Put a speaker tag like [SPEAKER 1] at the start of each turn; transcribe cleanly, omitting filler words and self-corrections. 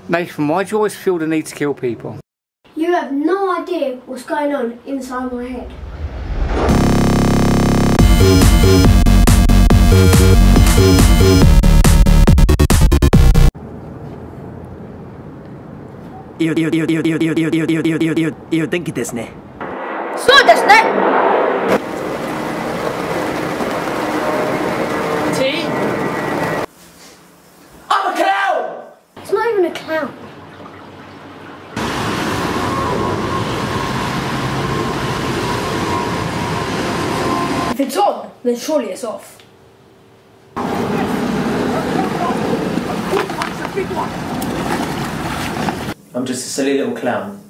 [SPEAKER 1] Nathan, why do you always feel the need to kill people?
[SPEAKER 2] You have no idea what's going on inside my head.
[SPEAKER 3] いいお天気ですね。
[SPEAKER 2] そうですね。
[SPEAKER 3] T? I'm a clown!
[SPEAKER 2] It's not even a clown.
[SPEAKER 4] If it's on, then surely it's off.
[SPEAKER 3] I'm just a silly little clown.